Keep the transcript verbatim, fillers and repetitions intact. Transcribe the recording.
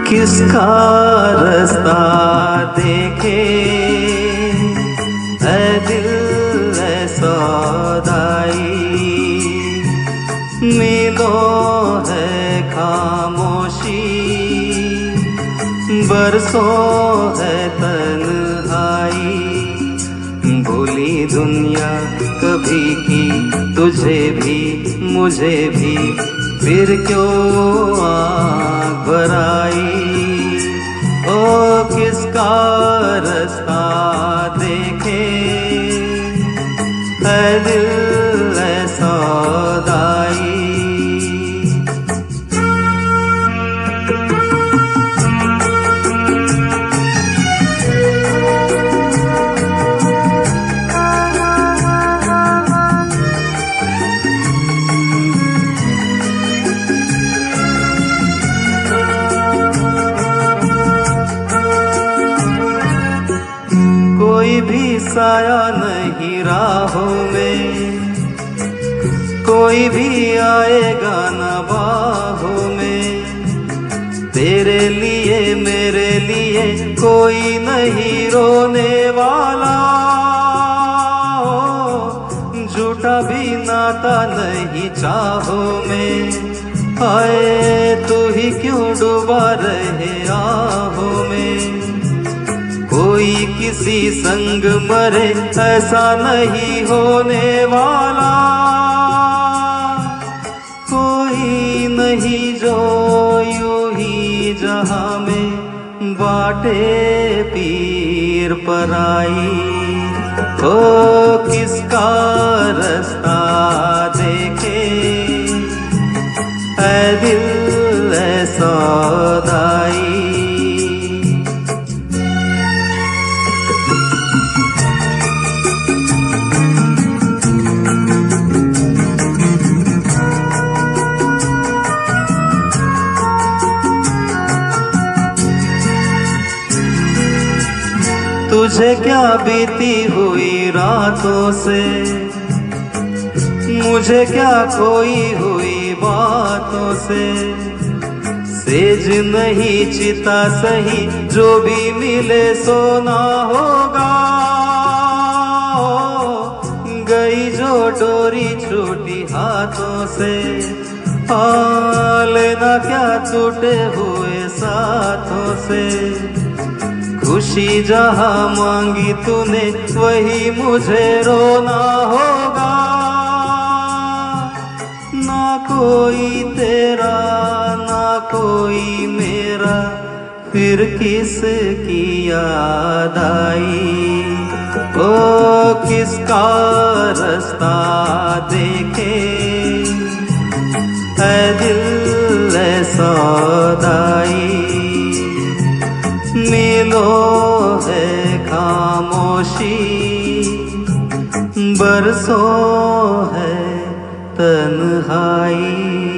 किसका रास्ता देखे है दिल है सौदाई, मिलो है खामोशी, बरसों है तन्हाई। भूली दुनिया कभी की तुझे भी मुझे भी, फिर क्यों आँख भराई। ओ किसका रास्ता देखे है दिल है सौदाई। कोई भी साया नहीं राहों में, कोई भी आएगा न बाहों में। तेरे लिए मेरे लिए कोई नहीं रोने वाला, झूठा भी नाता नहीं चाहों में। आए तू ही क्यों डूबा रहे आहों में। कोई किसी संग मरे ऐसा नहीं होने वाला, कोई नहीं जो यूं ही जहां में बाटे पीर पराई। ओ किसका रास्ता देखे है दिल है सौदाई। तुझे क्या बीती हुई रातों से, मुझे क्या खोई हुई बातों से। सेज नहीं चिता सही जो भी मिले सोना होगा। गई जो डोरी छूटी हाथों से, लेना क्या टूटे हुए साथों से। खुशी जहाँ मांगी तूने वही मुझे रोना होगा। ना कोई तेरा ना कोई मेरा, फिर किसकी याद आई। ओ किसका रास्ता देखे है दिल है सौदाई। मिलो है खामोशी, बरसों है तन्हाई।